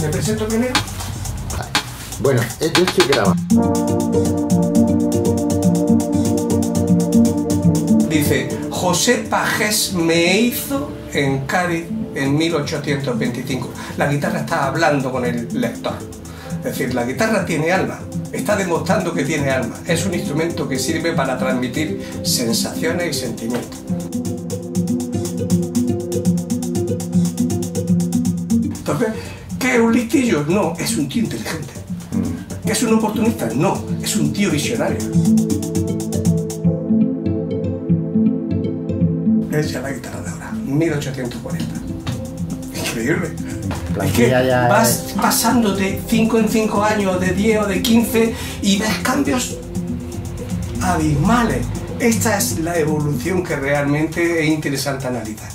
¿Me presento primero? Bueno, yo estoy grabando. Dice, José Pagés me hizo en Cádiz en 1825. La guitarra está hablando con el lector. Es decir, la guitarra tiene alma, está demostrando que tiene alma. Es un instrumento que sirve para transmitir sensaciones y sentimientos. Entonces, ¿qué es un listillo? No, es un tío inteligente. ¿Qué es un oportunista? No, es un tío visionario. Es ya la guitarra de ahora, 1840. Increíble. Es que vas pasando de 5 en 5 años, de 10 o de 15 y ves cambios abismales. Esta es la evolución que realmente es interesante analizar.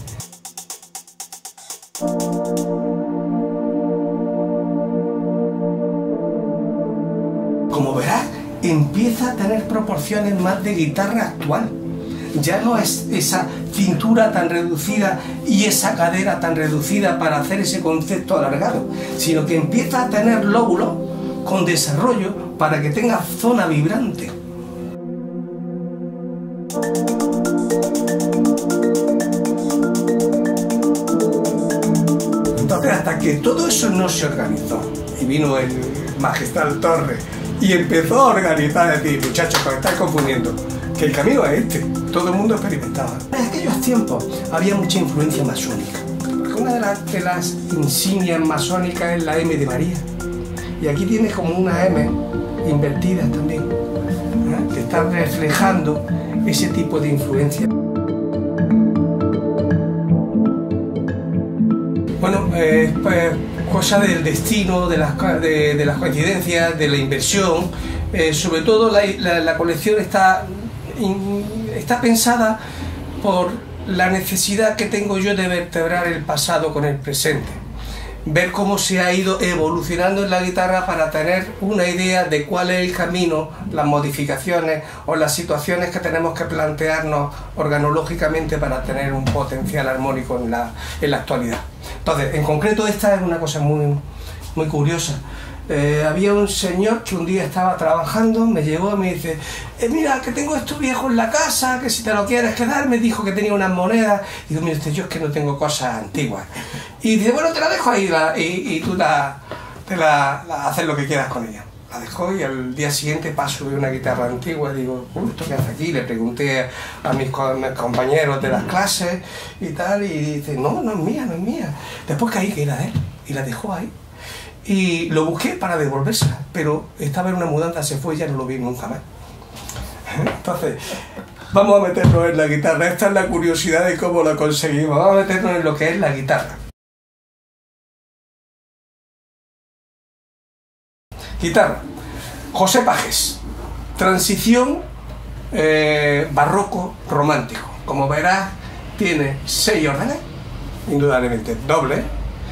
Como verás, empieza a tener proporciones más de guitarra actual. Ya no es esa cintura tan reducida y esa cadera tan reducida para hacer ese concepto alargado, sino que empieza a tener lóbulos con desarrollo para que tenga zona vibrante. Entonces, hasta que todo eso no se organizó y vino el magistral Torres y empezó a organizar, es decir, muchachos, os estáis confundiendo, que el camino es este, todo el mundo experimentaba. En aquellos tiempos había mucha influencia masónica, porque una de las insignias masónicas es la M de María, y aquí tienes como una M invertida también, ¿eh? Que está reflejando ese tipo de influencia. Bueno, pues cosa del destino, de las coincidencias, de la inversión. Sobre todo la colección está pensada por la necesidad que tengo yo de vertebrar el pasado con el presente, ver cómo se ha ido evolucionando en la guitarra para tener una idea de cuál es el camino, las modificaciones o las situaciones que tenemos que plantearnos organológicamente para tener un potencial armónico en la actualidad. Entonces, en concreto, esta es una cosa muy curiosa. Había un señor que un día estaba trabajando, me llegó y me dice, mira, que tengo estos viejos en la casa, que si te lo quieres quedar, me dijo que tenía unas monedas. Y digo, mira, yo es que no tengo cosas antiguas. Y dice, bueno, te la dejo ahí y tú haces lo que quieras con ella. La dejó y al día siguiente paso de una guitarra antigua y digo, ¿esto qué hace aquí? Le pregunté a mis compañeros de las clases y tal, y dice, no, no es mía, no es mía. Después caí que era de él y la dejó ahí. Y lo busqué para devolvérsela, pero estaba en una mudanza, se fue y ya no lo vi nunca más. Entonces, vamos a meternos en la guitarra. Esta es la curiosidad de cómo la conseguimos. Vamos a meternos en lo que es la guitarra. Guitarra. José Pagés. Transición barroco romántico. Como verás, tiene 6 órdenes, indudablemente doble.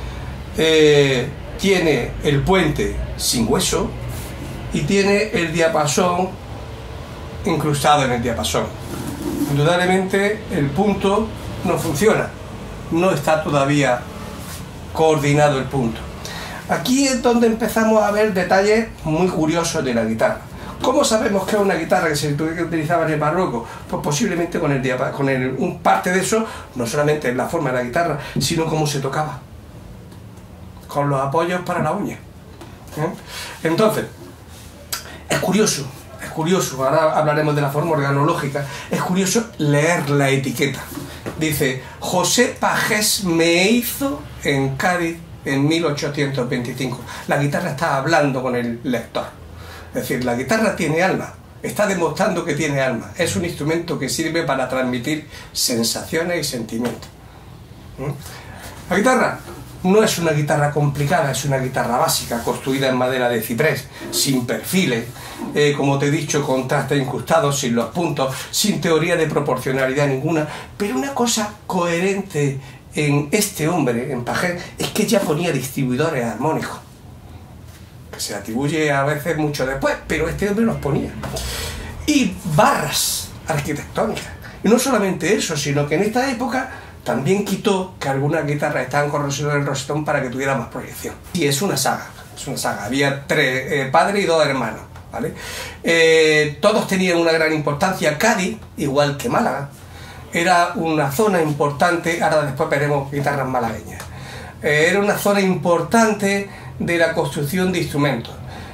Tiene el puente sin hueso y tiene el diapasón incrustado en el diapasón. Indudablemente el punto no funciona, no está todavía coordinado el punto. Aquí es donde empezamos a ver detalles muy curiosos de la guitarra. ¿Cómo sabemos que es una guitarra que se utilizaba en el barroco? Pues posiblemente con un parte de eso, no solamente en la forma de la guitarra, sino cómo se tocaba, con los apoyos para la uña. Entonces, es curioso, ahora hablaremos de la forma organológica, es curioso leer la etiqueta. Dice, José Pagés me hizo en Cádiz en 1825. La guitarra está hablando con el lector. Es decir, la guitarra tiene alma, está demostrando que tiene alma. Es un instrumento que sirve para transmitir sensaciones y sentimientos. La guitarra no es una guitarra complicada, es una guitarra básica, construida en madera de ciprés, sin perfiles, como te he dicho, con trastes incrustados, sin los puntos, sin teoría de proporcionalidad ninguna, pero una cosa coherente en este hombre, en Pagés, es que ya ponía distribuidores armónicos, que se atribuye a veces mucho después, pero este hombre los ponía. Y barras arquitectónicas. Y no solamente eso, sino que en esta época también quitó que algunas guitarras estaban con el rosetón para que tuviera más proyección. Y es una saga, había 3 padres y 2 hermanos, ¿vale? Todos tenían una gran importancia. Cádiz, igual que Málaga, era una zona importante, ahora después veremos guitarras malagueñas, era una zona importante de la construcción de instrumentos.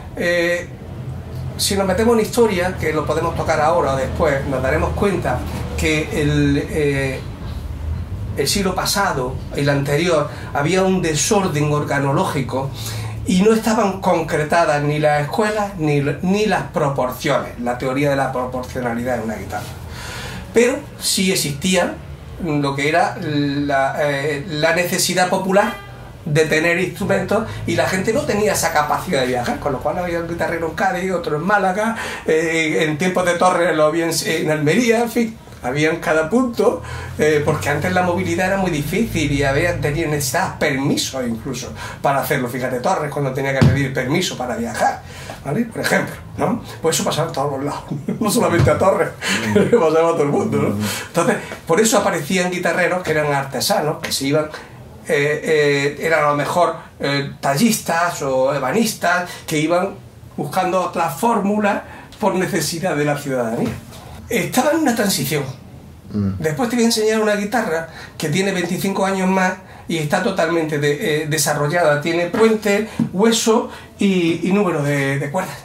Si nos metemos en historia, que lo podemos tocar ahora o después, nos daremos cuenta que el siglo pasado, el anterior, había un desorden organológico y no estaban concretadas ni las escuelas ni las proporciones, la teoría de la proporcionalidad en una guitarra. Pero sí existía lo que era la necesidad popular de tener instrumentos, y la gente no tenía esa capacidad de viajar, con lo cual había un guitarrero en Cádiz, otro en Málaga, en tiempos de Torres lo había en Almería, en fin, había en cada punto, porque antes la movilidad era muy difícil y necesitabas permiso incluso para hacerlo. Fíjate, Torres cuando tenía que pedir permiso para viajar, ¿vale? Por ejemplo, ¿no? Pues eso pasaba en todos los lados, no solamente a Torres, pasaba a todo el mundo, ¿no? Entonces, por eso aparecían guitarreros que eran artesanos, que se iban, eran a lo mejor tallistas o ebanistas, que iban buscando otras fórmulas por necesidad de la ciudadanía. Estaba en una transición. Después te voy a enseñar una guitarra que tiene 25 años más y está totalmente desarrollada. Tiene puente, hueso y número de cuerdas.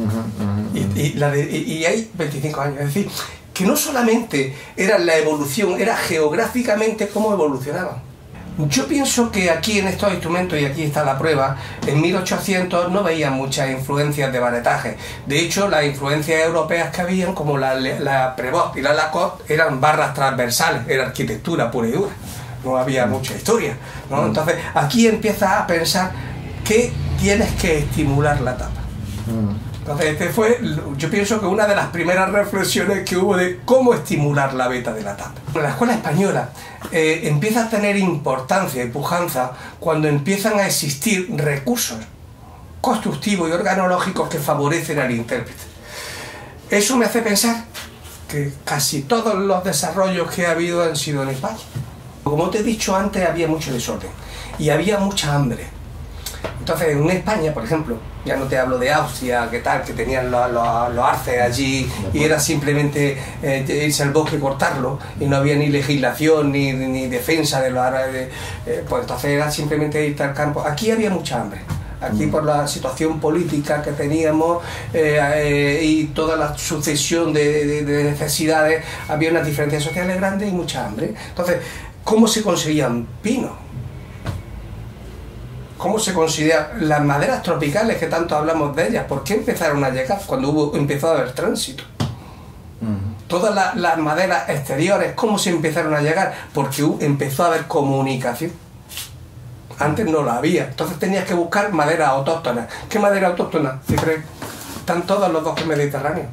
Y hay 25 años. Es decir, que no solamente era la evolución, era geográficamente cómo evolucionaban. Yo pienso que aquí en estos instrumentos, y aquí está la prueba, en 1800 no veía muchas influencias de barretaje. De hecho, las influencias europeas que habían, como la Prevost y la Lacoste, eran barras transversales, era arquitectura pura y dura. No había mucha historia, ¿no? Entonces, aquí empiezas a pensar que tienes que estimular la tapa. Entonces, yo pienso que una de las primeras reflexiones que hubo de cómo estimular la veta de la tapa. La escuela española empieza a tener importancia y pujanza cuando empiezan a existir recursos constructivos y organológicos que favorecen al intérprete. Eso me hace pensar que casi todos los desarrollos que ha habido han sido en España. Como te he dicho antes, había mucho desorden y había mucha hambre. Entonces, en España, por ejemplo, ya no te hablo de Austria, que tal, que tenían los arces allí y era simplemente irse al bosque y cortarlo, y no había ni legislación ni defensa de los árabes, pues entonces era simplemente irte al campo. Aquí había mucha hambre. Aquí, por la situación política que teníamos y toda la sucesión de necesidades, había unas diferencias sociales grandes y mucha hambre. Entonces, ¿cómo se conseguían pinos? ¿Cómo se consideran las maderas tropicales que tanto hablamos de ellas? ¿Por qué empezaron a llegar cuando empezó a haber tránsito? Todas las maderas exteriores, ¿cómo se empezaron a llegar? Porque empezó a haber comunicación. Antes no la había, entonces tenías que buscar madera autóctona. ¿Qué madera autóctona? Están todos los bosques mediterráneos.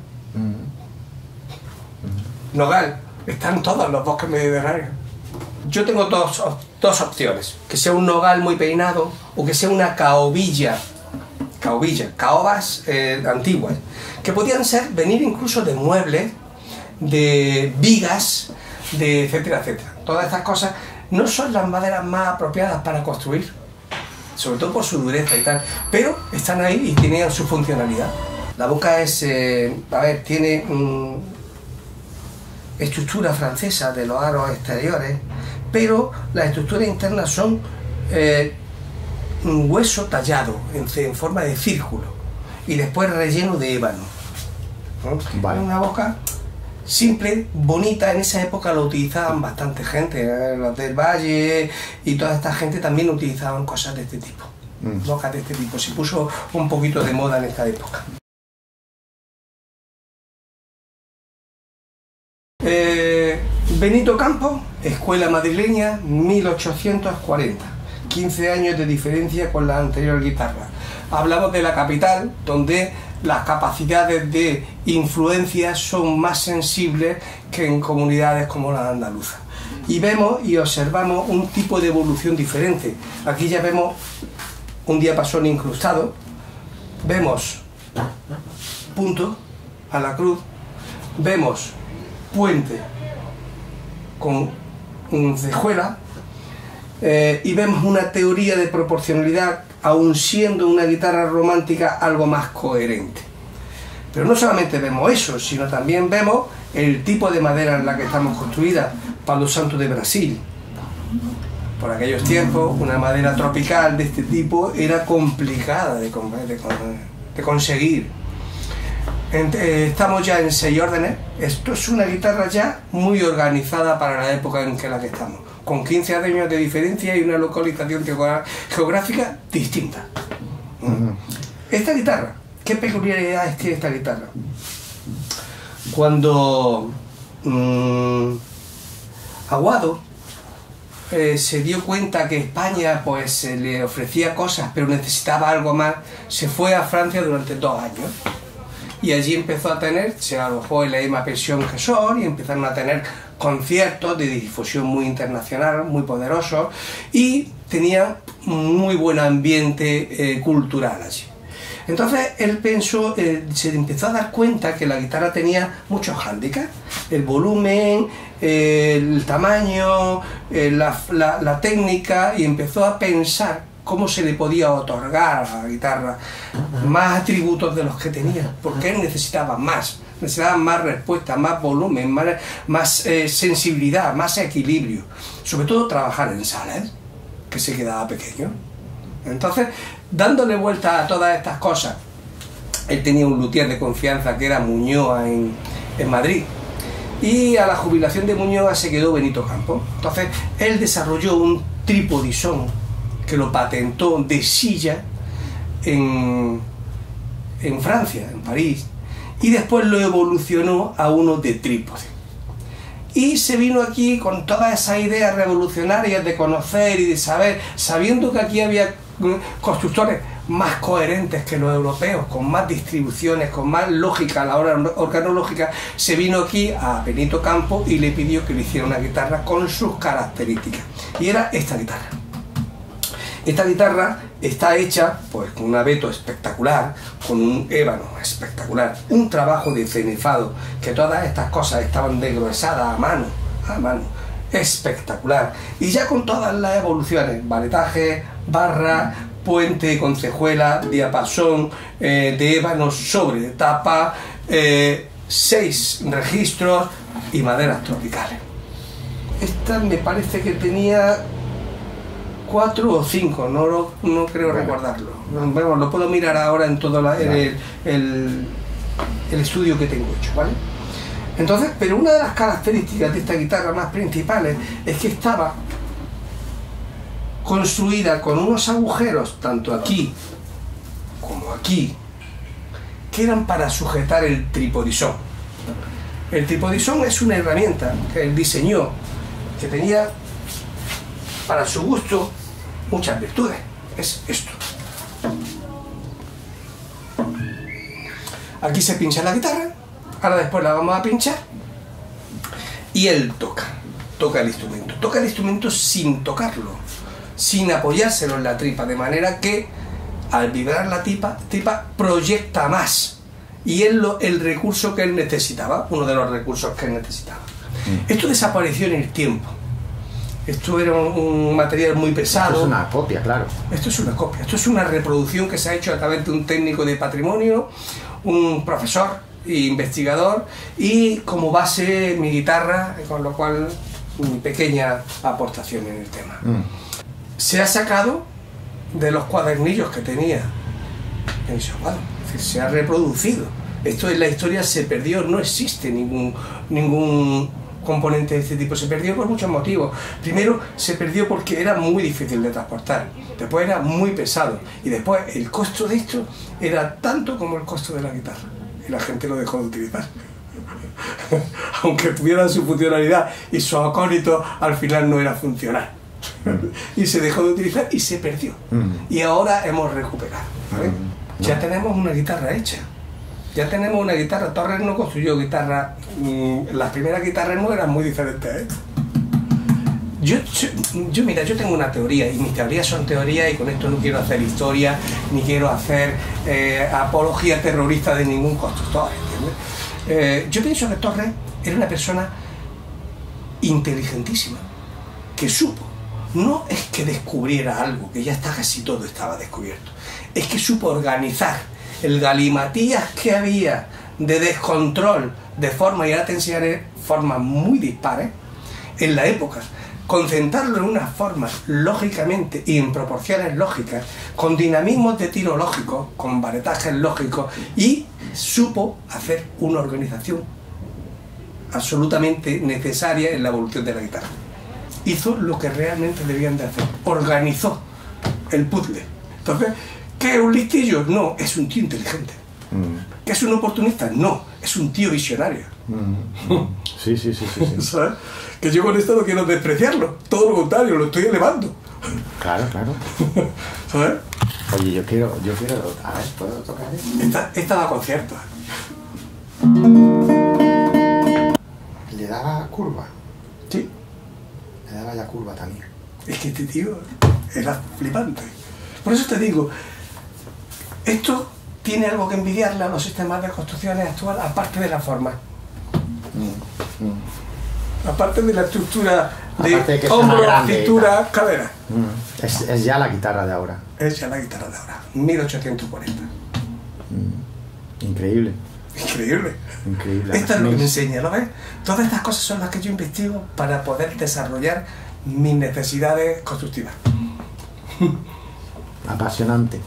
Nogal, están todos los bosques mediterráneos. Yo tengo dos opciones, que sea un nogal muy peinado o que sea una caobilla, caobas antiguas, que podían venir incluso de muebles, de vigas, etcétera, etcétera. Todas estas cosas no son las maderas más apropiadas para construir, sobre todo por su dureza y tal, pero están ahí y tienen su funcionalidad. La boca es, tiene estructura francesa de los aros exteriores, pero las estructuras internas son un hueso tallado en forma de círculo y después relleno de ébano, ¿no? Vale. Una boca simple, bonita. En esa época lo utilizaban bastante gente, los del Valle y toda esta gente también utilizaban cosas de este tipo, bocas de este tipo. Se puso un poquito de moda en esta época. Benito Campo, escuela madrileña, 1840. 15 años de diferencia con la anterior guitarra. Hablamos de la capital, donde las capacidades de influencia son más sensibles que en comunidades como la andaluza. Y vemos y observamos un tipo de evolución diferente. Aquí ya vemos un diapasón incrustado, vemos punto a la cruz, vemos puente con cejuela, y vemos una teoría de proporcionalidad, aun siendo una guitarra romántica algo más coherente. Pero no solamente vemos eso, sino también vemos el tipo de madera en la que estamos construidas. Palo Santo de Brasil. Por aquellos tiempos, una madera tropical de este tipo era complicada de conseguir. Estamos ya en 6 órdenes. Esto es una guitarra ya muy organizada para la época en la que estamos, con 15 años de diferencia y una localización geográfica distinta. Esta guitarra, ¿qué peculiaridades tiene esta guitarra? Cuando Aguado se dio cuenta que España pues se le ofrecía cosas pero necesitaba algo más, se fue a Francia durante 2 años y allí empezó a tener, se alojó en la misma pensión que son y empezaron a tener conciertos de difusión muy internacional, muy poderosos, y tenía muy buen ambiente cultural allí. Entonces él pensó, se empezó a dar cuenta que la guitarra tenía muchos hándicaps: el volumen, el tamaño, la técnica, y empezó a pensar cómo se le podía otorgar a la guitarra más atributos de los que tenía, porque él necesitaba más respuesta, más volumen, más sensibilidad, más equilibrio, sobre todo trabajar en salas, que se quedaba pequeño. Entonces, dándole vuelta a todas estas cosas, él tenía un luthier de confianza que era Muñoa en Madrid, y a la jubilación de Muñoa se quedó Benito Campo. Entonces él desarrolló un tripodisón que lo patentó de silla en Francia, en París, y después lo evolucionó a uno de trípode. Y se vino aquí con todas esas ideas revolucionarias de conocer y de saber, sabiendo que aquí había constructores más coherentes que los europeos, con más distribuciones, con más lógica a la hora organológica. Se vino aquí a Benito Campo y le pidió que le hiciera una guitarra con sus características, y era esta guitarra. Esta guitarra está hecha pues con un abeto espectacular, con un ébano espectacular, un trabajo de cenefado, que todas estas cosas estaban desgruesadas a mano, espectacular, y ya con todas las evoluciones: valetaje, barra, puente con cejuela, diapasón, de ébano sobre tapa, 6 registros y maderas tropicales. Esta me parece que tenía 4 o 5, no creo recordarlo. Bueno, lo puedo mirar ahora en todo el estudio que tengo hecho, ¿vale? Entonces, pero una de las características de esta guitarra más principales es que estaba construida con unos agujeros, tanto aquí como aquí, que eran para sujetar el tripodisón. El tripodisón es una herramienta que él diseñó, que tenía, para su gusto, muchas virtudes. Es esto. Aquí se pincha la guitarra, ahora después la vamos a pinchar, y él toca el instrumento sin tocarlo, sin apoyárselo en la tripa, de manera que al vibrar la tripa proyecta más, y es el recurso que él necesitaba, uno de los recursos que él necesitaba. Esto desapareció en el tiempo. Esto era un material muy pesado. Esto es una copia, claro. Esto es una copia, esto es una reproducción que se ha hecho a través de un técnico de patrimonio, un profesor e investigador, y como base mi guitarra, con lo cual mi pequeña aportación en el tema. Se ha sacado de los cuadernillos que tenía en Sorbado, es decir, se ha reproducido. Esto en la historia se perdió, no existe ningún componente de este tipo. Se perdió por muchos motivos. Primero, se perdió porque era muy difícil de transportar, después era muy pesado, y después el costo de esto era tanto como el costo de la guitarra, y la gente lo dejó de utilizar. Aunque tuviera su funcionalidad y su acólito, al final no era funcional. Y se dejó de utilizar y se perdió. Y ahora hemos recuperado. Ya tenemos una guitarra hecha. Ya tenemos una guitarra. Torres no construyó guitarra. Las primeras guitarras no eran muy diferentes a esta. Mira, yo tengo una teoría, y mis teorías son teorías, y con esto no quiero hacer historia, ni quiero hacer apología terrorista de ningún constructor, ¿entiendes? Yo pienso que Torres era una persona inteligentísima, que supo, no es que descubriera algo, que ya está casi todo estaba descubierto, es que supo organizar el galimatías que había de descontrol de forma, y ahora te enseñaré formas muy dispares en la época, concentrarlo en unas formas lógicamente y en proporciones lógicas, con dinamismos de tiro lógicos, con varetajes lógicos, y supo hacer una organización absolutamente necesaria en la evolución de la guitarra. Hizo lo que realmente debían de hacer, organizó el puzzle. Entonces, ¿qué es un listillo? No, es un tío inteligente. ¿Qué es un oportunista? No, es un tío visionario. Sí. ¿Sabes? Que yo con esto no quiero despreciarlo, todo lo contrario, lo estoy elevando. Claro. ¿Sabes? Oye, yo quiero, a ver, ¿puedo tocar esto? Esta da conciertos. ¿Le daba curva? Sí. Le daba la curva también. Es que este tío era flipante. Por eso te digo, esto tiene algo que envidiarle a los sistemas de construcciones actuales, aparte de la forma. Aparte de la estructura de hombro, cintura, cadera. Es ya la guitarra de ahora. Es ya la guitarra de ahora, 1840. Increíble. Increíble. Esto es lo que me enseña, ¿lo ves? Todas estas cosas son las que yo investigo para poder desarrollar mis necesidades constructivas. Apasionante.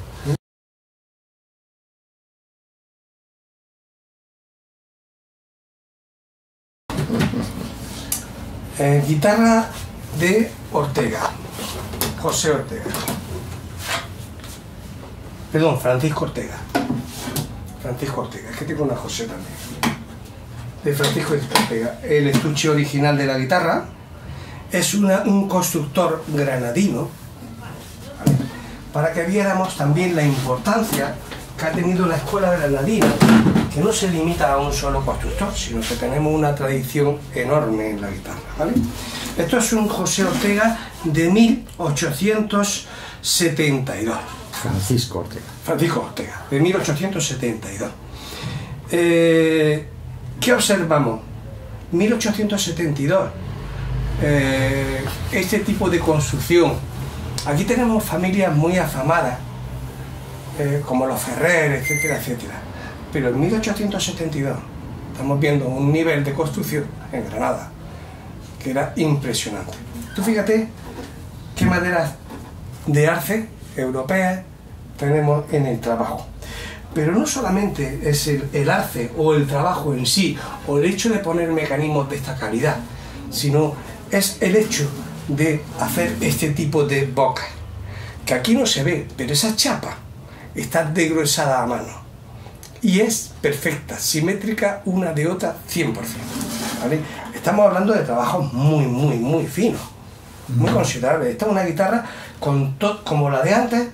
Guitarra de Ortega, José Ortega. Perdón, Francisco Ortega. Francisco Ortega, es que tengo una José también. De Francisco Ortega. El estuche original de la guitarra es un constructor granadino, ¿vale? Para que viéramos también la importancia que ha tenido la escuela granadina, que no se limita a un solo constructor, sino que tenemos una tradición enorme en la guitarra, ¿vale? Esto es un José Ortega de 1872. Francisco Ortega. Francisco Ortega, de 1872. ¿Qué observamos? 1872. Este tipo de construcción. Aquí tenemos familias muy afamadas, como los Ferrer, etcétera, etcétera. Pero en 1872 estamos viendo un nivel de construcción en Granada que era impresionante. Tú fíjate qué maderas de arce europeas tenemos en el trabajo. Pero no solamente es el arce o el trabajo en sí, o el hecho de poner mecanismos de esta calidad, sino es el hecho de hacer este tipo de bocas, que aquí no se ve, pero esa chapa está desgruesada a mano y es perfecta, simétrica una de otra 100%, ¿vale? Estamos hablando de trabajos muy finos, muy considerables. Esta es una guitarra como la de antes,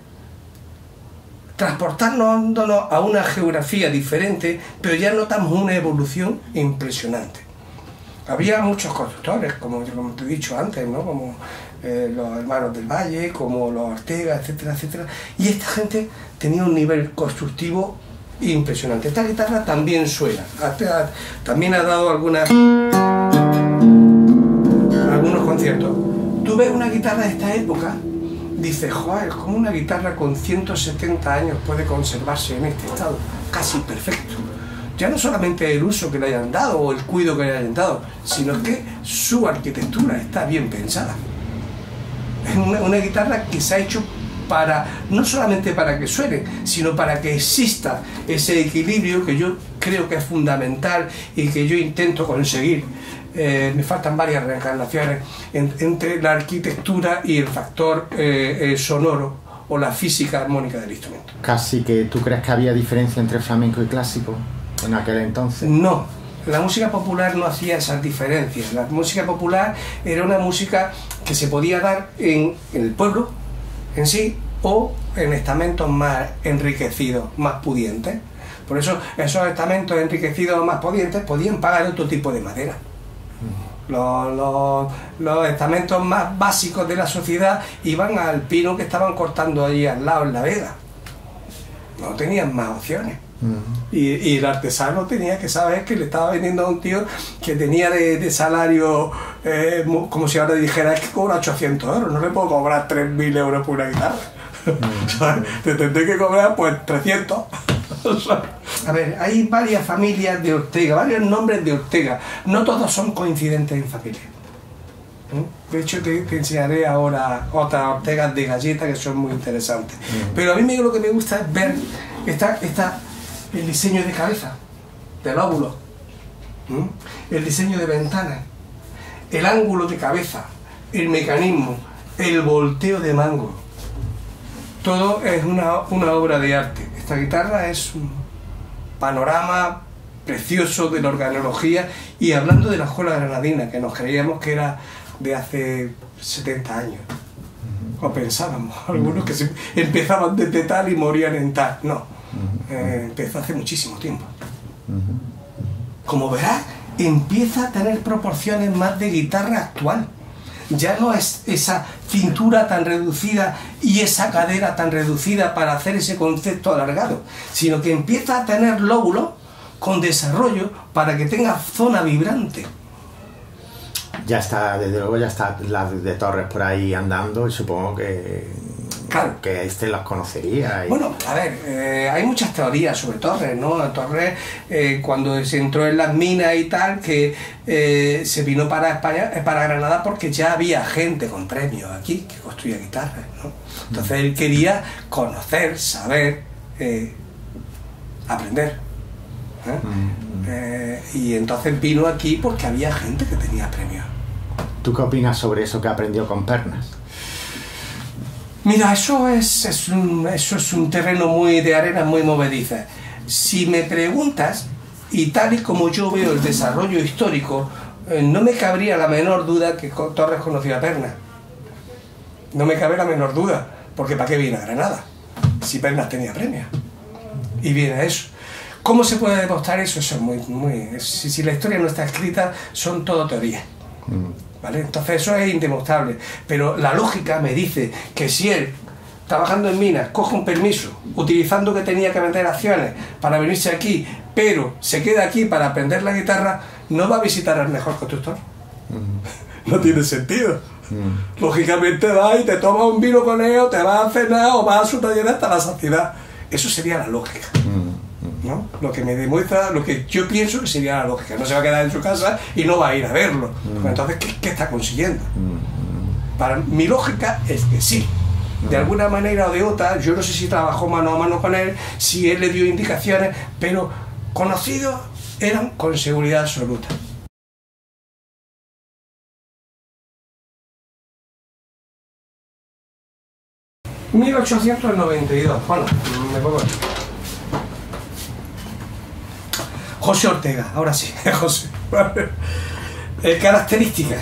transportándonos a una geografía diferente, pero ya notamos una evolución impresionante. Había muchos constructores, como te he dicho antes, ¿no? Como los hermanos del Valle, como los Ortega, etcétera, etcétera. Y esta gente tenía un nivel constructivo impresionante. Esta guitarra también suena, también ha dado algunos conciertos. Tú ves una guitarra de esta época, dices, joder, ¿cómo una guitarra con 170 años puede conservarse en este estado? Casi perfecto. Ya no solamente el uso que le hayan dado o el cuidado que le hayan dado, sino que su arquitectura está bien pensada. Es una guitarra que se ha hecho no solamente para que suene, sino para que exista ese equilibrio que yo creo que es fundamental y que yo intento conseguir. Me faltan varias reencarnaciones entre la arquitectura y el factor sonoro o la física armónica del instrumento. Casi que tú crees que había diferencia entre flamenco y clásico en aquel entonces. No, la música popular no hacía esas diferencias. La música popular era una música que se podía dar en el pueblo en sí o en estamentos más enriquecidos, más pudientes. Por eso esos estamentos enriquecidos más pudientes podían pagar otro tipo de madera. Los estamentos más básicos de la sociedad iban al pino que estaban cortando allí al lado en la vega. No tenían más opciones. Y el artesano tenía que saber que le estaba vendiendo a un tío que tenía de salario, como si ahora dijera, es que cobra 800 euros, no le puedo cobrar 3.000 euros por una guitarra. Te tendré que cobrar pues 300. A ver, hay varias familias de Ortega, varios nombres de Ortega, no todos son coincidentes en familia. De hecho te enseñaré ahora otras Ortegas de galleta que son muy interesantes. Pero a mí lo que me gusta es ver el diseño de cabeza, del lóbulo, el diseño de ventanas, el ángulo de cabeza, el mecanismo, el volteo de mango. Todo es una obra de arte. Esta guitarra es un panorama precioso de la organología, y hablando de la escuela granadina, que nos creíamos que era de hace 70 años, o pensábamos, algunos que empezaban desde tal y morían en tal. No, empezó hace muchísimo tiempo. Como verás, empieza a tener proporciones más de guitarra actual. Ya no es esa cintura tan reducida y esa cadera tan reducida para hacer ese concepto alargado, sino que empieza a tener lóbulos con desarrollo para que tenga zona vibrante. Ya está, desde luego ya está la de Torres por ahí andando, y supongo que, claro, que las conocería. Bueno, a ver, hay muchas teorías sobre Torres, ¿no? Torres, cuando se entró en las minas y tal, que se vino para España, para Granada, porque ya había gente con premios aquí que construía guitarras, ¿no? Entonces él quería conocer, saber, aprender. Y entonces vino aquí porque había gente que tenía premios. ¿Tú qué opinas sobre eso que aprendió con Pernas? Mira, eso es un terreno muy de arena muy movediza. Si me preguntas, y tal y como yo veo el desarrollo histórico, no me cabría la menor duda que Torres conocía a Pernas. No me cabe la menor duda, porque ¿para qué viene a Granada? Si Pernas tenía premios. Y viene a eso. ¿Cómo se puede demostrar eso? Eso es si la historia no está escrita, son todo teorías. ¿Vale? Entonces eso es indemostrable. Pero la lógica me dice que si él, trabajando en minas, coge un permiso, utilizando que tenía que vender acciones para venirse aquí, pero se queda aquí para aprender la guitarra, no va a visitar al mejor constructor. No tiene sentido. Lógicamente vas y te tomas un vino con él, o te vas a cenar, o vas a su taller hasta la saciedad. Eso sería la lógica, ¿no? Lo que me demuestra, lo que yo pienso que sería la lógica. No se va a quedar en su casa y no va a ir a verlo. Entonces, ¿qué está consiguiendo? Para mi lógica es que sí. De alguna manera o de otra, yo no sé si trabajó mano a mano con él, si él le dio indicaciones, pero conocidos eran con seguridad absoluta. ...1892... Bueno, me pongo aquí. José Ortega, ahora sí, José. Características.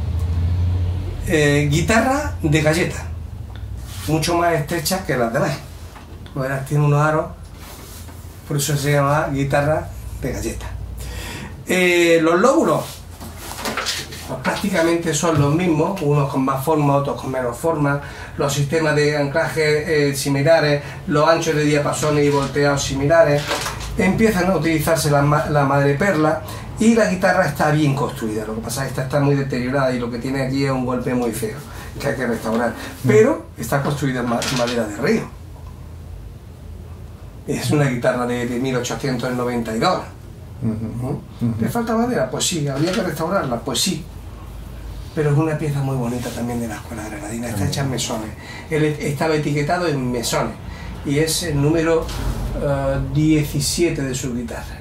Guitarra de galleta, mucho más estrecha que las demás. Verás, tiene unos aros, por eso se llama guitarra de galleta. Los lóbulos, pues prácticamente son los mismos, unos con más forma, otros con menos forma. Los sistemas de anclaje similares, los anchos de diapasones y volteados similares. Empiezan a utilizarse la madreperla, y la guitarra está bien construida. Lo que pasa es que esta está muy deteriorada y lo que tiene aquí es un golpe muy feo que hay que restaurar, pero está construida en madera de río. Es una guitarra de 1892. ¿Le falta madera? Pues sí. ¿Habría que restaurarla? Pues sí. Pero es una pieza muy bonita también de la escuela granadina. Está hecha en mesones. Él estaba etiquetado en mesones y es el número 17 de su guitarra.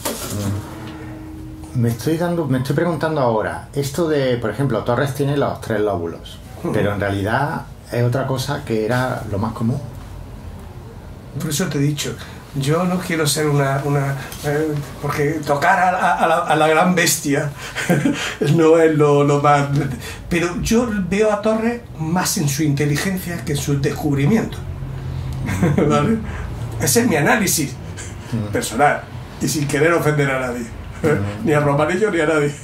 Me estoy preguntando ahora, esto de, por ejemplo, Torres tiene los 3 lóbulos, pero en realidad es otra cosa que era lo más común. Por eso te he dicho, yo no quiero ser porque tocar a la gran bestia no es lo más... Pero yo veo a Torres más en su inteligencia que en sus descubrimientos. ¿Vale? Ese es mi análisis personal, y sin querer ofender a nadie. Ni a Romanillo ni a nadie.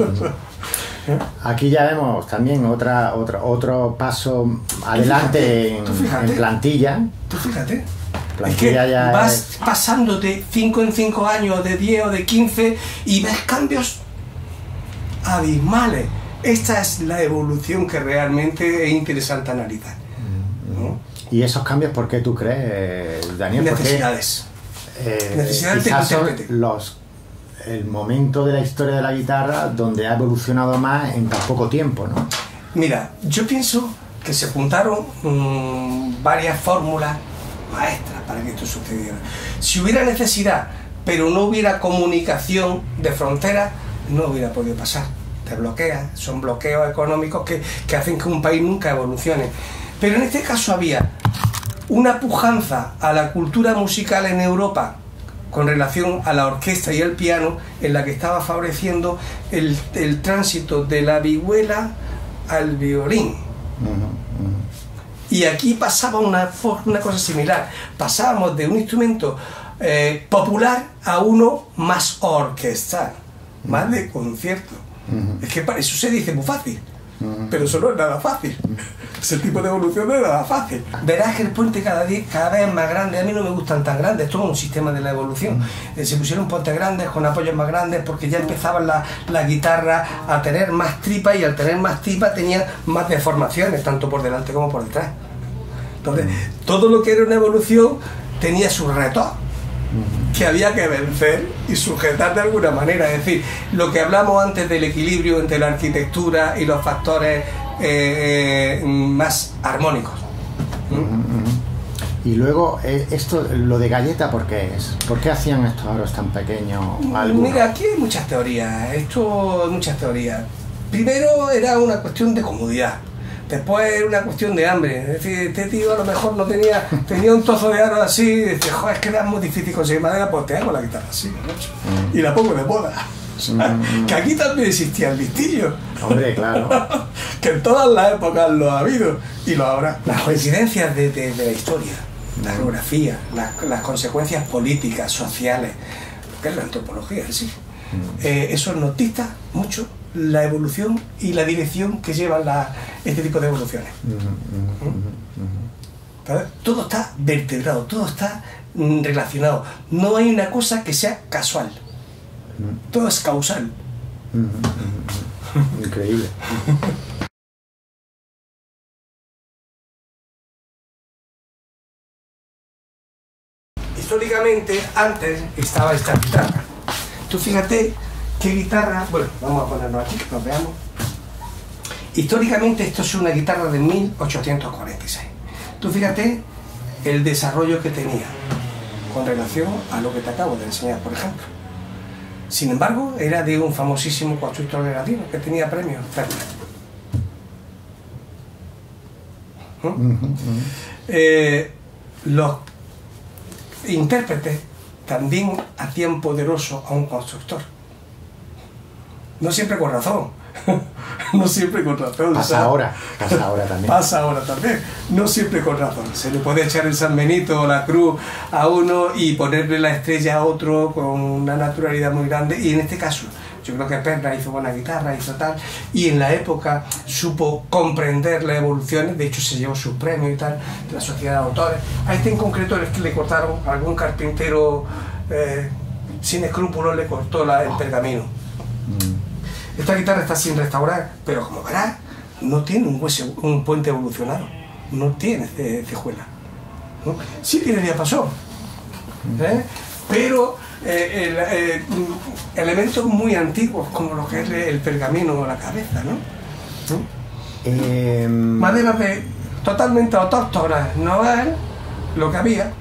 Aquí ya vemos también otro paso adelante en plantilla. Tú fíjate, Es que vas pasándote 5 en 5 años, de 10 o de 15 y ves cambios abismales. Esta es la evolución que realmente es interesante analizar, ¿no? ¿Y esos cambios por qué tú crees, Daniel? Necesidades. Necesidades quizás de son el momento de la historia de la guitarra donde ha evolucionado más en tan poco tiempo, ¿no? Mira, yo pienso que se juntaron varias fórmulas maestras para que esto sucediera. Si hubiera necesidad, pero no hubiera comunicación de fronteras, no hubiera podido pasar. Te bloquea, son bloqueos económicos que hacen que un país nunca evolucione. Pero en este caso había una pujanza a la cultura musical en Europa con relación a la orquesta y el piano, en la que estaba favoreciendo el tránsito de la vihuela al violín. Y aquí pasaba una cosa similar. Pasábamos de un instrumento popular a uno más orquestal, más de concierto. Es que eso se dice muy fácil, pero eso no es nada fácil. Ese tipo de evolución no es nada fácil. Verás que el puente cada vez es más grande. A mí no me gustan tan grandes, esto es un sistema de la evolución. Se pusieron puentes grandes con apoyos más grandes porque ya empezaban la guitarra a tener más tripa, y al tener más tripa tenían más deformaciones, tanto por delante como por detrás. Entonces, todo lo que era una evolución tenía sus retos que había que vencer y sujetar de alguna manera. Es decir, lo que hablamos antes del equilibrio entre la arquitectura y los factores más armónicos. Y luego, esto, lo de galleta, ¿por qué es? ¿Por qué hacían estos aros tan pequeños? Mira, aquí hay muchas teorías. Primero era una cuestión de comodidad. Después era una cuestión de hambre. Es decir, este tío a lo mejor no tenía un trozo de aro así, y decía, joder, es que era muy difícil conseguir madera, pues te hago la guitarra así, ¿no? Y la pongo de moda. Que aquí también existía el listillo. Hombre, claro. Que en todas las épocas lo ha habido y lo habrá. Las coincidencias de la historia, la geografía, las consecuencias políticas, sociales, que es la antropología en sí. Eso nos dicta mucho la evolución y la dirección que llevan este tipo de evoluciones. Todo está vertebrado, todo está relacionado. No hay una cosa que sea casual. Todo es causal. Increíble. Históricamente, antes estaba esta guitarra. Tú fíjate qué guitarra... Bueno, vamos a ponernos aquí, que nos veamos. Históricamente esto es una guitarra de 1846. Tú fíjate el desarrollo que tenía con relación a lo que te acabo de enseñar, por ejemplo. Sin embargo, era de un famosísimo constructor latino que tenía premios. Los intérpretes también hacían poderoso a un constructor. No siempre con razón. No siempre con razón. Pasa ahora también. Pasa ahora también. No siempre con razón. Se le puede echar el San Benito o la cruz a uno y ponerle la estrella a otro con una naturalidad muy grande. Y en este caso, yo creo que Perna hizo buena guitarra, hizo tal. Y en la época supo comprender las evoluciones. De hecho, se llevó sus premios y tal de la Sociedad de Autores. A este en concreto es que le cortaron, algún carpintero sin escrúpulos le cortó el pergamino. Esta guitarra está sin restaurar, pero como verás, no tiene un puente evolucionado, no tiene cejuela, ¿no? Sí tiene diapasón, pero elementos muy antiguos, como lo que es el pergamino o la cabeza, ¿no? Maderas totalmente autóctonas, no es lo que había.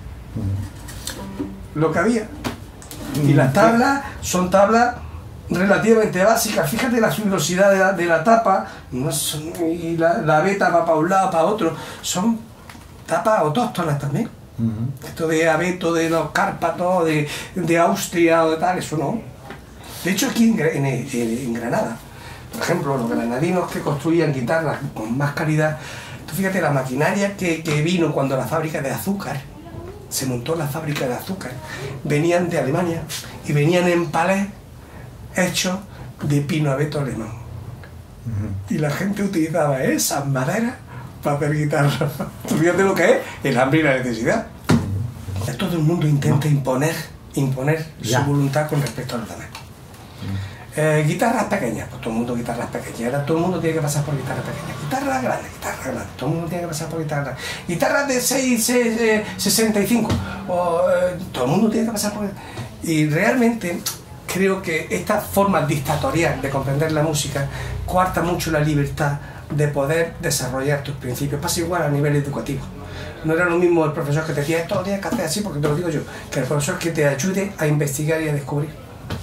Y las tablas son tablas relativamente básicas. Fíjate la filosidad de la tapa, y la veta va para un lado, para otro. Son tapas autóctonas también. Esto de abeto, de los Cárpatos, de Austria o de tal, eso no. De hecho, aquí en Granada, por ejemplo, los granadinos que construían guitarras con más calidad, tú fíjate la maquinaria que vino cuando la fábrica de azúcar, se montó la fábrica de azúcar, venían de Alemania y venían en palés hechos de pino abeto alemán. Y la gente utilizaba esas maderas para hacer guitarras. Tú fíjate lo que es el hambre y la necesidad. Todo el mundo intenta imponer su voluntad con respecto a los demás. Guitarras pequeñas, pues todo el mundo guitarras pequeñas. Ahora todo el mundo tiene que pasar por guitarras pequeñas. Guitarras grandes, todo el mundo tiene que pasar por guitarras grandes. Guitarras de 6,65, todo el mundo tiene que pasar por... Y realmente creo que esta forma dictatorial de comprender la música coarta mucho la libertad de poder desarrollar tus principios. Pasa igual a nivel educativo. No era lo mismo el profesor que te decía esto lo tienes que hacer así porque te lo digo yo, que el profesor que te ayude a investigar y a descubrir.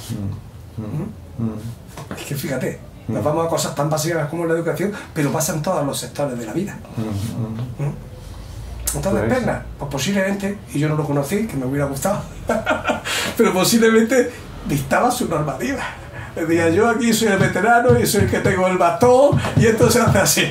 Es que fíjate, nos vamos a cosas tan básicas como la educación, pero pasan todos los sectores de la vida. Entonces, Pernas, pues posiblemente, y yo no lo conocí, que me hubiera gustado, pero posiblemente dictaba su normativa. Decía, yo aquí soy el veterano y soy el que tengo el bastón y esto se hace así.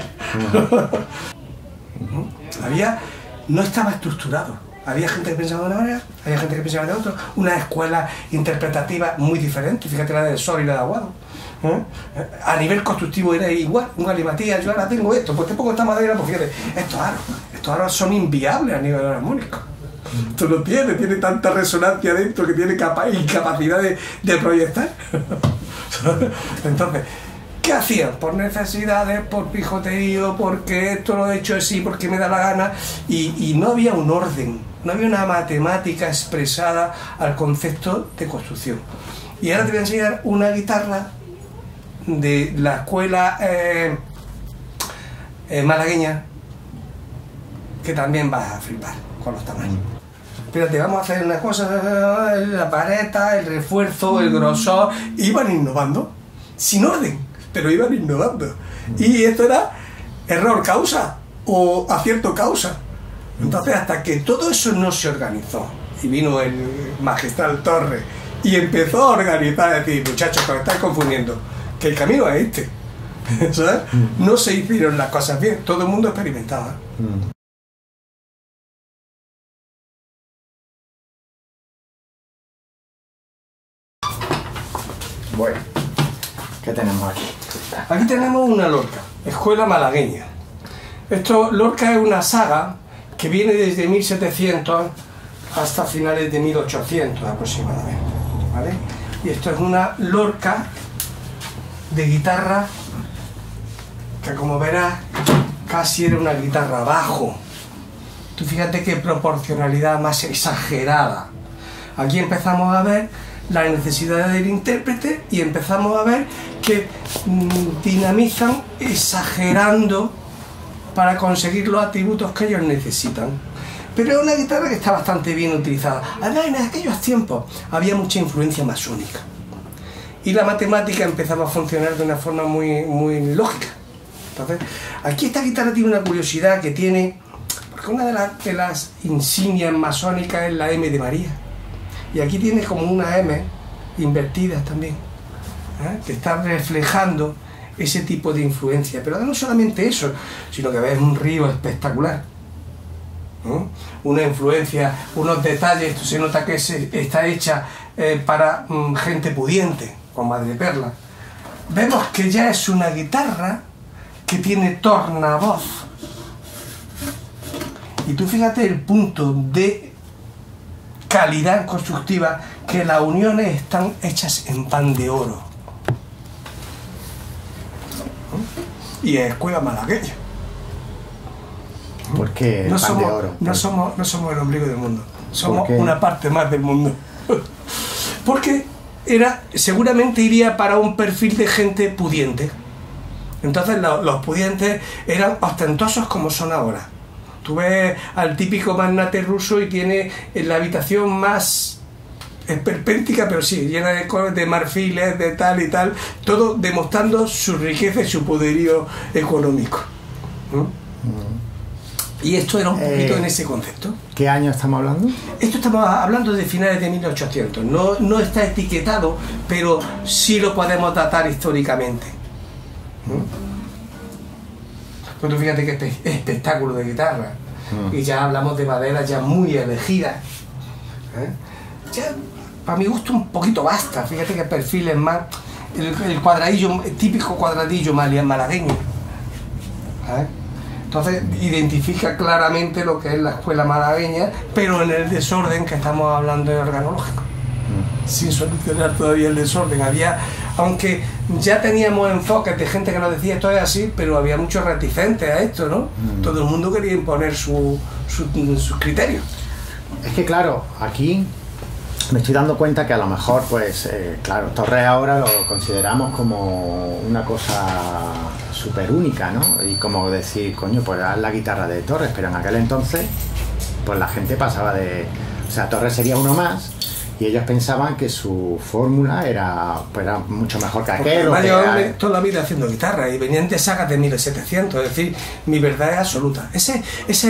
No estaba estructurado. Había gente que pensaba de una manera, había gente que pensaba de otra. Una escuela interpretativa muy diferente, fíjate la del Sol y la de Aguado. A nivel constructivo era igual, un galimatías, yo ahora tengo esto, pues te pongo esta madera, pues fíjate, estos aros son inviables a nivel armónico. Esto no tiene tanta resonancia dentro que tiene incapacidad de proyectar. Entonces, ¿qué hacían? Por necesidades, por pijoterío, porque esto lo he hecho así, porque me da la gana, y no había un orden, no había una matemática expresada al concepto de construcción. Y ahora te voy a enseñar una guitarra de la escuela malagueña, que también vas a flipar con los tamaños. Fíjate, vamos a hacer una cosa, la paleta, el refuerzo, el grosor, iban innovando, sin orden, pero iban innovando. Y esto era error causa o acierto causa. Entonces, hasta que todo eso no se organizó, y vino el magistral Torres, y empezó a organizar, a decir, muchachos, que os estáis confundiendo, que el camino es este. ¿Sabes? No se hicieron las cosas bien, todo el mundo experimentaba. Bueno, ¿qué tenemos aquí? Aquí tenemos una Lorca, escuela malagueña. Lorca es una saga que viene desde 1700 hasta finales de 1800 aproximadamente, ¿vale? Y esto es una Lorca de guitarra que, como verás, casi era una guitarra bajo. Tú fíjate qué proporcionalidad más exagerada. Aquí empezamos a ver las necesidades del intérprete y empezamos a ver que dinamizan exagerando para conseguir los atributos que ellos necesitan. Pero es una guitarra que está bastante bien utilizada. Además, en aquellos tiempos había mucha influencia masónica y la matemática empezaba a funcionar de una forma muy lógica. Entonces, aquí esta guitarra tiene una curiosidad que tiene, porque una de las insignias masónicas es la M de María. Y aquí tiene como una M invertida también, que está reflejando ese tipo de influencia. Pero no solamente eso, sino que ves un río espectacular, una influencia, unos detalles. Esto se nota que está hecha para gente pudiente, con madreperla. Vemos que ya es una guitarra que tiene tornavoz. Y tú fíjate el punto de calidad constructiva, que las uniones están hechas en pan de oro. Y es escuela malagueña. ¿Por qué no pan somos, de oro? No somos el ombligo del mundo, somos una parte más del mundo. Porque seguramente iría para un perfil de gente pudiente. Entonces los pudientes eran ostentosos como son ahora. Tú ves al típico magnate ruso y tiene la habitación más esperpéntica, pero sí, llena de marfiles, de tal y tal, todo demostrando su riqueza y su poderío económico. Y esto era un poquito en ese concepto. ¿Qué año estamos hablando? Esto estamos hablando de finales de 1800. No está etiquetado, pero sí lo podemos datar históricamente. Pues tú fíjate que espectáculo de guitarra. Y ya hablamos de maderas ya muy elegidas. Ya, para mi gusto, un poquito basta. Fíjate que el perfil es más el cuadradillo, el típico cuadradillo malagueño. Entonces identifica claramente lo que es la escuela malagueña, pero en el desorden que estamos hablando de organológico, sin solucionar todavía el desorden. Aunque ya teníamos enfoques de gente que nos decía esto es así, pero había muchos reticentes a esto, ¿no? Todo el mundo quería imponer sus criterios. Es que claro, aquí me estoy dando cuenta que a lo mejor, pues, claro, Torres ahora lo consideramos como una cosa súper única, ¿no? Y como decir, coño, pues haz la guitarra de Torres, pero en aquel entonces, pues la gente pasaba de... O sea, Torres sería uno más, y ellos pensaban que su fórmula era mucho mejor que aquel. Yo toda la vida haciendo guitarra y venían de sagas de 1700, es decir, mi verdad es absoluta. Ese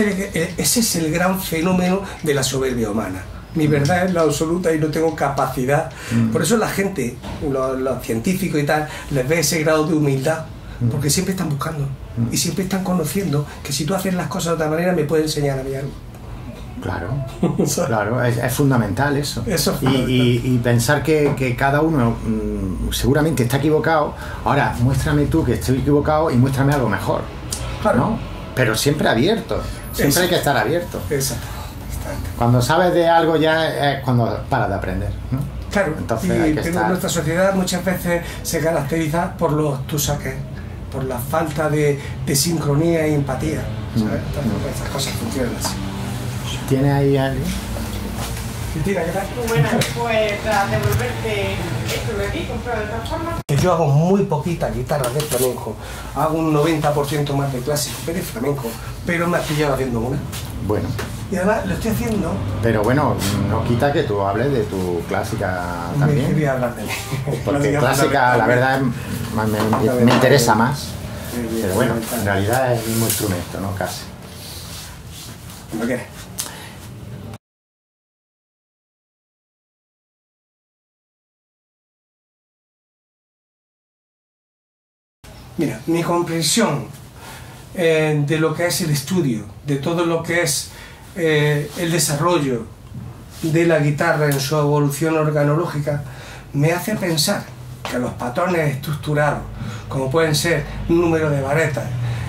es el gran fenómeno de la soberbia humana. Mi verdad es la absoluta y no tengo capacidad. Por eso la gente, los científicos y tal, les ve ese grado de humildad, porque siempre están buscando y siempre están conociendo que si tú haces las cosas de otra manera me puede enseñar a mí algo. Claro, claro, es fundamental eso. Eso es fundamental. Y pensar que cada uno seguramente está equivocado. Ahora, muéstrame tú que estoy equivocado y muéstrame algo mejor. Claro. ¿No? Pero siempre abierto, siempre Exacto. hay que estar abierto. Exacto. Cuando sabes de algo ya es cuando paras de aprender, ¿no? Claro, entonces hay que pero estar... nuestra sociedad muchas veces se caracteriza por los tusaques, por la falta de sincronía e empatía, ¿sabes? Entonces, estas cosas funcionan así. ¿Tiene ahí alguien? Cristina, ¿qué tal? Bueno, pues tras devolverte esto de aquí, comprado de todas formas. Yo hago muy poquita guitarra de flamenco, hago un 90% más de clásico, pero de flamenco, pero me has pillado haciendo una. Bueno. Y además lo estoy haciendo... Pero bueno, no quita que tú hables de tu clásica también. Me quería hablar de él. Porque clásica, la verdad, me interesa más. Pero bueno, en realidad es el mismo instrumento, ¿no? Casi. ¿Lo quieres? Mira, mi comprensión de lo que es el estudio, de todo lo que es el desarrollo de la guitarra en su evolución organológica, me hace pensar que los patrones estructurados, como pueden ser número de varetas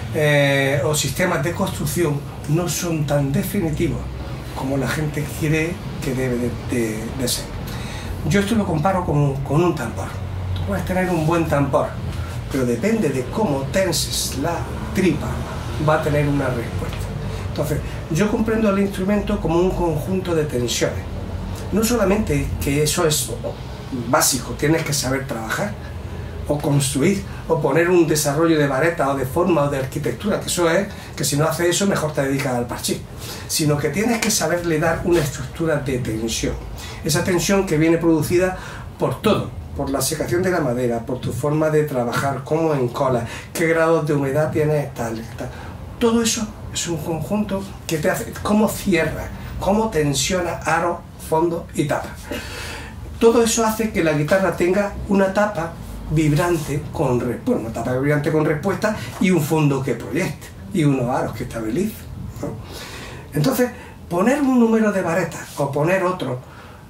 o sistemas de construcción, no son tan definitivos como la gente quiere que debe de ser. Yo esto lo comparo con un tambor. Tú puedes tener un buen tambor, pero depende de cómo tenses la tripa, va a tener una respuesta. Entonces, yo comprendo el instrumento como un conjunto de tensiones. No solamente que eso es básico, tienes que saber trabajar, o construir, o poner un desarrollo de vareta, o de forma, o de arquitectura, que eso es, que si no haces eso, mejor te dedicas al parchís. Sino que tienes que saberle dar una estructura de tensión. Esa tensión que viene producida por todo, por la secación de la madera, por tu forma de trabajar, cómo encola, qué grados de humedad tienes, tal. Todo eso es un conjunto que te hace, cómo cierra, cómo tensiona aro, fondo y tapa. Todo eso hace que la guitarra tenga una tapa vibrante con respuesta, una tapa vibrante con respuesta y un fondo que proyecte y unos aros que estabilicen, ¿no? Entonces, poner un número de varetas o poner otro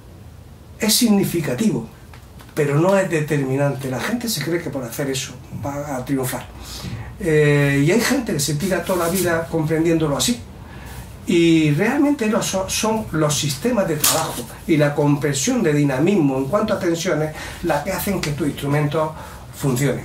es significativo, pero no es determinante. La gente se cree que por hacer eso va a triunfar. Y hay gente que se tira toda la vida comprendiéndolo así. Y realmente son los sistemas de trabajo y la compresión de dinamismo en cuanto a tensiones las que hacen que tu instrumento funcione.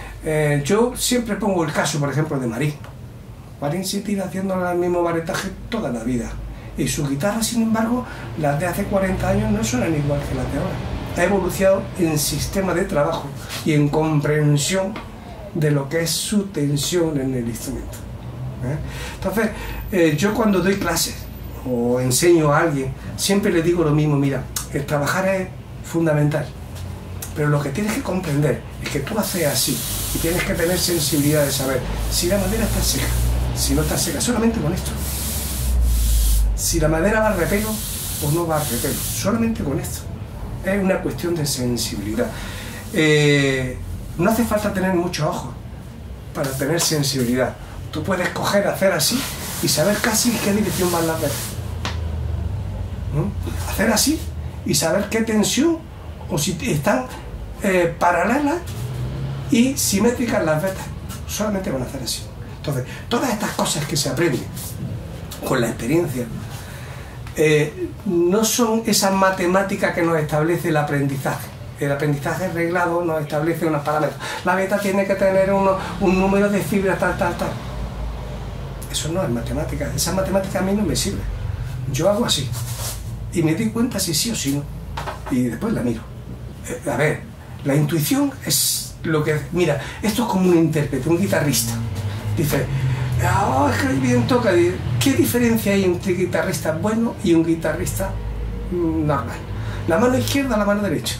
Yo siempre pongo el caso, por ejemplo, de Marín. Marín se tira haciendo el mismo varetaje toda la vida. Y sus guitarras, sin embargo, las de hace 40 años no suenan igual que las de ahora. Ha evolucionado en sistema de trabajo y en comprensión de lo que es su tensión en el instrumento. Entonces, yo cuando doy clases o enseño a alguien, siempre le digo lo mismo: mira, el trabajar es fundamental, pero lo que tienes que comprender es que tú haces así y tienes que tener sensibilidad de saber si la madera está seca, si no está seca, solamente con esto. Si la madera va a repelo o no va a repelo, solamente con esto. Es una cuestión de sensibilidad. No hace falta tener muchos ojos para tener sensibilidad. Tú puedes coger, hacer así y saber casi qué dirección van las vetas. Hacer así y saber qué tensión, o si están paralelas y simétricas las vetas. Solamente con hacer así. Entonces, todas estas cosas que se aprenden con la experiencia no son esas matemáticas que nos establece el aprendizaje. El aprendizaje reglado nos establece unos parámetros. La beta tiene que tener un número de fibras, tal. Eso no es matemática. Esa matemática a mí no me sirve. Yo hago así. Y me doy cuenta si sí o si no. Y después la miro. A ver, la intuición es lo que... Mira, esto es como un intérprete, un guitarrista. Dice, es que bien toca. ¿Qué diferencia hay entre un guitarrista bueno y un guitarrista normal? La mano izquierda o la mano derecha.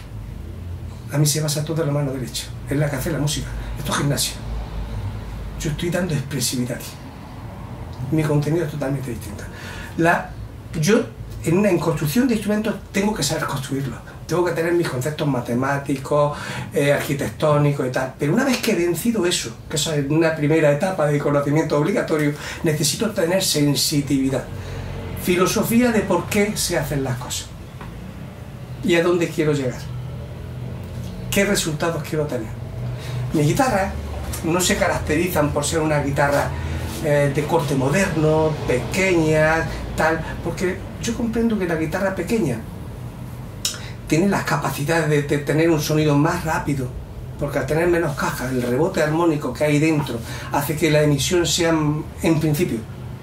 A mí se basa todo en la mano derecha. Es la que hace la música. Esto es gimnasia. Yo estoy dando expresividad aquí. Mi contenido es totalmente distinto. Yo, en construcción de instrumentos, tengo que saber construirlos. Tengo que tener mis conceptos matemáticos, arquitectónicos y tal. Pero una vez que he vencido eso, que eso es una primera etapa de conocimiento obligatorio, necesito tener sensitividad. Filosofía de por qué se hacen las cosas. Y a dónde quiero llegar. ¿Qué resultados quiero tener? Mis guitarras no se caracterizan por ser una guitarra de corte moderno, pequeña, tal, porque yo comprendo que la guitarra pequeña tiene las capacidades de tener un sonido más rápido, porque al tener menos cajas, el rebote armónico que hay dentro hace que la emisión sea, en principio,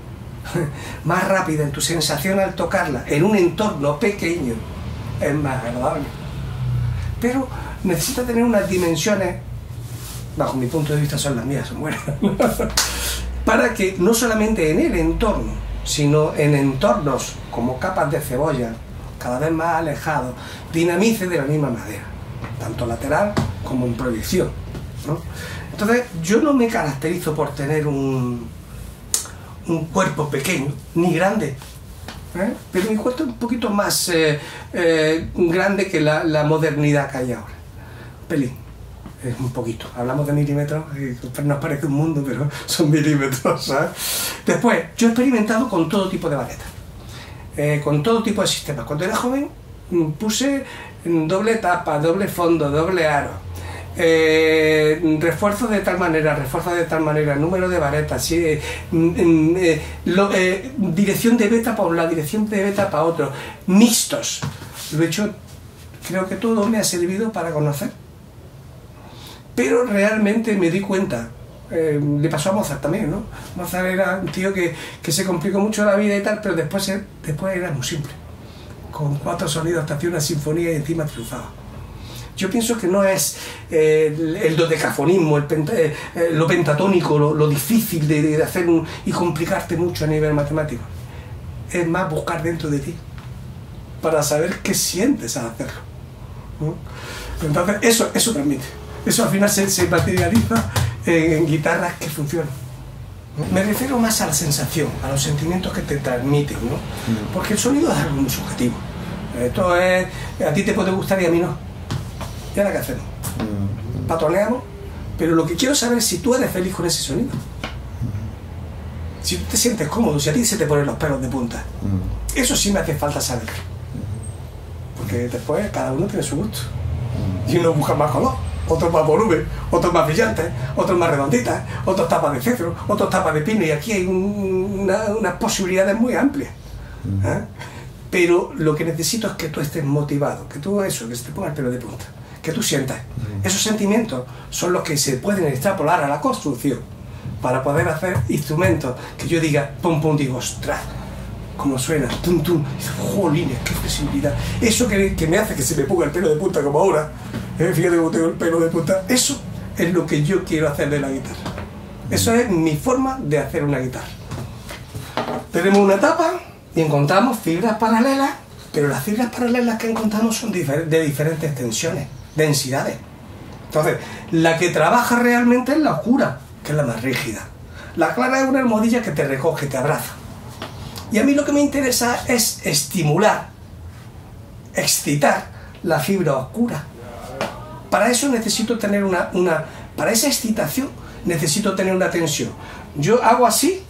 más rápida. En tu sensación al tocarla en un entorno pequeño es más agradable. Pero necesita tener unas dimensiones, bajo mi punto de vista son las mías, son buenas, para que no solamente en el entorno, sino en entornos como capas de cebolla, cada vez más alejados, dinamice de la misma manera, tanto lateral como en proyección, ¿no? Entonces, yo no me caracterizo por tener un cuerpo pequeño, ni grande, pero mi cuerpo es un poquito más grande que la modernidad que hay ahora. Pelín, es un poquito. Hablamos de milímetros, nos parece un mundo, pero son milímetros, ¿sabes? Después, yo he experimentado con todo tipo de baletas, con todo tipo de sistemas. Cuando era joven puse doble tapa, doble fondo, doble aro, refuerzos de tal manera, número de varetas, dirección de beta para un lado, dirección de beta para otro, mixtos. Lo he hecho, creo que todo me ha servido para conocer. Pero realmente me di cuenta, le pasó a Mozart también, ¿no? Mozart era un tío que se complicó mucho la vida y tal, pero después era muy simple. Con 4 sonidos te hacía una sinfonía y encima triunfaba. Yo pienso que no es el dodecafonismo, lo pentatónico, lo difícil de hacer y complicarte mucho a nivel matemático. Es más buscar dentro de ti para saber qué sientes al hacerlo, ¿no? Entonces eso transmite. Eso al final se materializa en guitarras que funcionan. Me refiero más a la sensación, a los sentimientos que te transmiten, ¿no? Porque el sonido es algo muy subjetivo. Esto es, a ti te puede gustar y a mí no. ¿Y ahora qué hacemos? Patoneamos, pero lo que quiero saber es si tú eres feliz con ese sonido. Si tú te sientes cómodo, si a ti se te ponen los pelos de punta. Eso sí me hace falta saber. Porque después cada uno tiene su gusto. Y uno busca más color, otros más volumen, otros más brillantes, otros más redonditas, otros tapas de cedro, otros tapas de pino, y aquí hay unas posibilidades muy amplias. Pero lo que necesito es que tú estés motivado, que se te ponga el pelo de punta, que tú sientas. Esos sentimientos son los que se pueden extrapolar a la construcción para poder hacer instrumentos que yo diga, pum pum, digo, ostras, como suena, tum tum, jolines, qué flexibilidad. Eso que me hace que se me ponga el pelo de punta como ahora, fíjate cómo tengo el pelo de punta, eso es lo que yo quiero hacer de la guitarra. Eso es mi forma de hacer una guitarra. Tenemos una tapa y encontramos fibras paralelas, pero las fibras paralelas que encontramos son de diferentes tensiones, densidades. Entonces, la que trabaja realmente es la oscura, que es la más rígida. La clara es una almohadilla que te recoge, te abraza. Y a mí lo que me interesa es estimular, excitar la fibra oscura. Para eso necesito tener para esa excitación necesito tener una tensión. Yo hago así,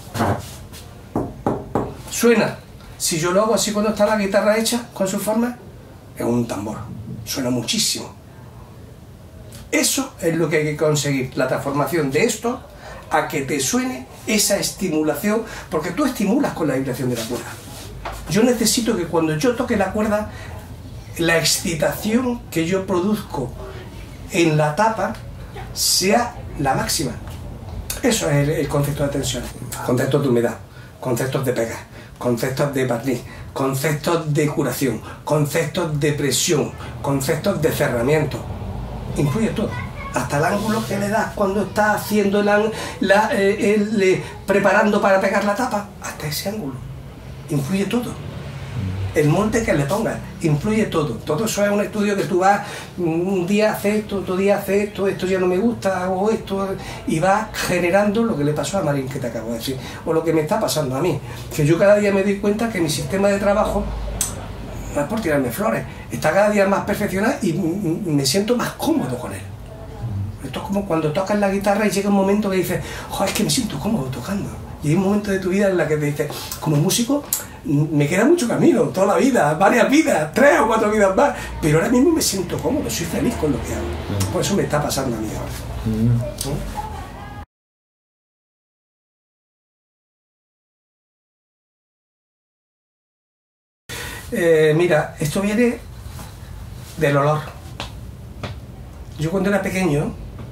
suena. Si yo lo hago así cuando está la guitarra hecha con su forma, es un tambor, suena muchísimo. Eso es lo que hay que conseguir, la transformación de esto a que te suene esa estimulación, porque tú estimulas con la vibración de la cuerda. Yo necesito que cuando yo toque la cuerda, la excitación que yo produzco en la tapa sea la máxima. Eso es el concepto de tensión. Conceptos de humedad, conceptos de pega, conceptos de barniz, conceptos de curación, conceptos de presión, conceptos de cerramiento. Influye todo. Hasta el ángulo que le das cuando estás haciendo preparando para pegar la tapa, hasta ese ángulo. Influye todo. El molde que le pongas, influye todo. Todo eso es un estudio que tú vas, un día haces esto, otro día haces esto, esto ya no me gusta, hago esto, y vas generando lo que le pasó a Marín, que te acabo de decir, o lo que me está pasando a mí. Que yo cada día me doy cuenta que mi sistema de trabajo, no es por tirarme flores, está cada día más perfeccionado y me siento más cómodo con él. Esto es como cuando tocas la guitarra y llega un momento que dices, joder, es que me siento cómodo tocando. Y hay un momento de tu vida en la que te dices, como músico, me queda mucho camino, toda la vida, varias vidas, 3 o 4 vidas más, pero ahora mismo me siento cómodo, soy feliz con lo que hago. Por eso me está pasando a mí ahora. Mira, esto viene del olor. Yo cuando era pequeño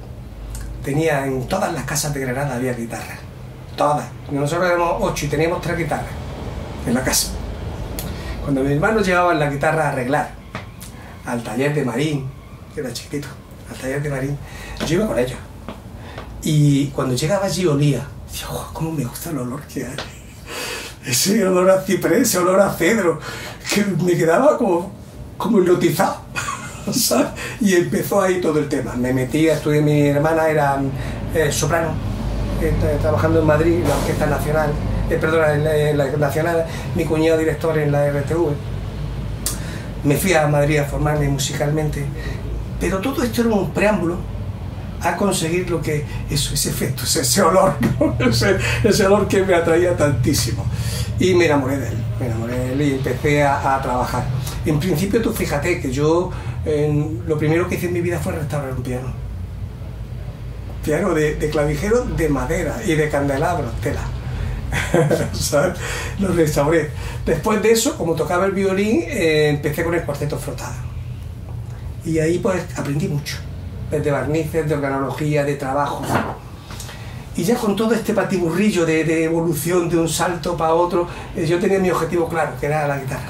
tenía en todas las casas de Granada había guitarras, todas. Nosotros éramos 8 y teníamos 3 guitarras en la casa. Cuando mis hermanos llevaban la guitarra a arreglar al taller de Marín, que era chiquitito, al taller de Marín, yo iba con ellos. Y cuando llegaba allí olía, decía, oh, cómo me gusta el olor que hay. Ese olor a ciprés, ese olor a cedro, que me quedaba como hipnotizado, ¿sabes? Y empezó ahí todo el tema. Me metí a estudiar, mi hermana era soprano, trabajando en Madrid, en la Orquesta Nacional, en la Nacional, mi cuñado director en la RTV. Me fui a Madrid a formarme musicalmente, pero todo esto era un preámbulo a conseguir lo que ese efecto, ese olor, ¿no? ese olor que me atraía tantísimo. Y me enamoré de él y empecé a trabajar. En principio, tú fíjate que yo lo primero que hice en mi vida fue restaurar un piano. Piano de clavijero de madera y de candelabros, tela. ¿Sabes? Lo restauré. Después de eso, como tocaba el violín, empecé con el cuarteto frotado. Y ahí pues aprendí mucho. De barnices, de organología, de trabajo. Y ya con todo este patiburrillo de evolución de un salto para otro, yo tenía mi objetivo claro, que era la guitarra.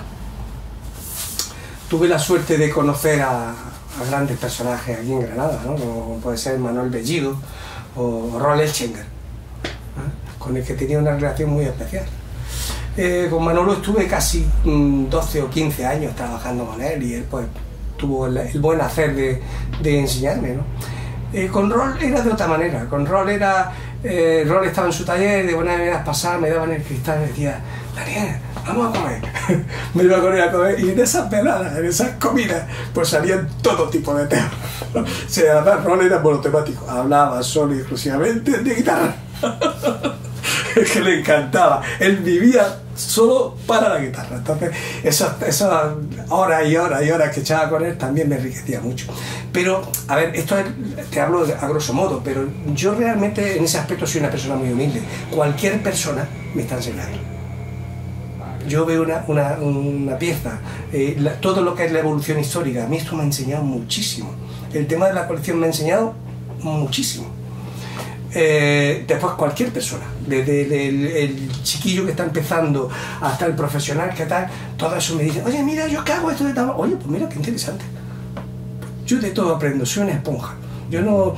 Tuve la suerte de conocer a grandes personajes aquí en Granada, ¿no? Como puede ser Manuel Bellido o Rol Elchinger, ¿no? Con el que tenía una relación muy especial. Con Manolo estuve casi 12 o 15 años trabajando con él y él pues tuvo el buen hacer de enseñarme, ¿no? Con Rol era de otra manera. Con Rol Rol estaba en su taller, de buenas maneras pasadas, me daban el cristal y me decía, Daniel, vamos a comer. Me iba con él a comer y en esas veladas, en esas comidas, pues salían todo tipo de temas. O sea, además Rol era monotemático, hablaba solo y exclusivamente de guitarra. Es que le encantaba, él vivía solo para la guitarra. Entonces esas horas y horas y horas que echaba con él también me enriquecía mucho. Pero, a ver, esto te hablo a grosso modo, pero yo realmente en ese aspecto soy una persona muy humilde. Cualquier persona me está enseñando. Yo veo una pieza, todo lo que es la evolución histórica, a mí esto me ha enseñado muchísimo. El tema de la colección me ha enseñado muchísimo. Después cualquier persona, desde el chiquillo que está empezando hasta el profesional que tal, todo eso me dice, oye, mira, yo qué hago esto de tal, oye, pues mira, qué interesante. Yo de todo aprendo, soy una esponja. Yo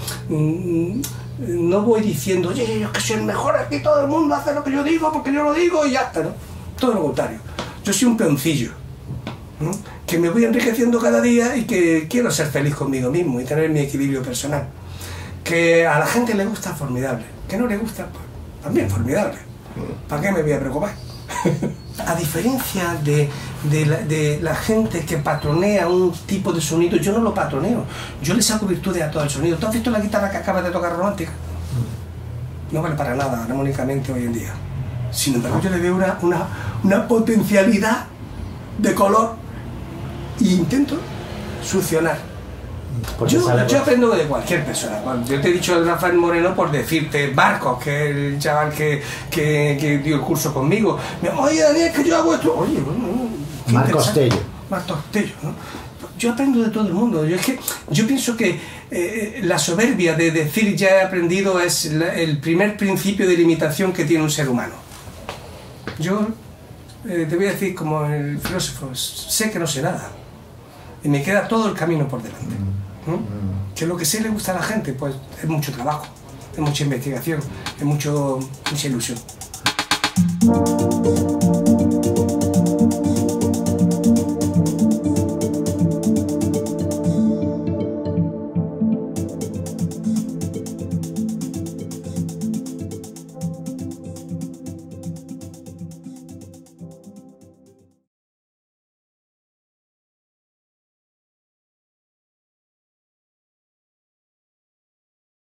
no voy diciendo, oye, yo que soy el mejor aquí, todo el mundo hace lo que yo digo porque yo lo digo y ya está, ¿no? Todo lo contrario. Yo soy un peoncillo, ¿no? Que me voy enriqueciendo cada día y que quiero ser feliz conmigo mismo y tener mi equilibrio personal. Que a la gente le gusta, formidable. Que no le gusta, pues, también formidable. ¿Para qué me voy a preocupar? A diferencia de la gente que patronea un tipo de sonido, yo no lo patroneo. Yo le saco virtudes a todo el sonido. ¿Tú has visto la guitarra que acabas de tocar romántica? No vale para nada armónicamente hoy en día. Sin embargo, yo le veo una potencialidad de color e intento succionar Yo aprendo de cualquier persona. Bueno, yo te he dicho de Rafael Moreno por decirte Barcos, que es el chaval que dio el curso conmigo. Oye, Daniel, que yo hago esto. Oye, Marcos Tello. Marcos Tello, ¿no? Yo aprendo de todo el mundo. Yo pienso que la soberbia de decir ya he aprendido es el primer principio de limitación que tiene un ser humano. Yo te voy a decir como el filósofo, sé que no sé nada. Y me queda todo el camino por delante. ¿No? Que lo que sí le gusta a la gente, pues es mucho trabajo, es mucha investigación, es mucha ilusión.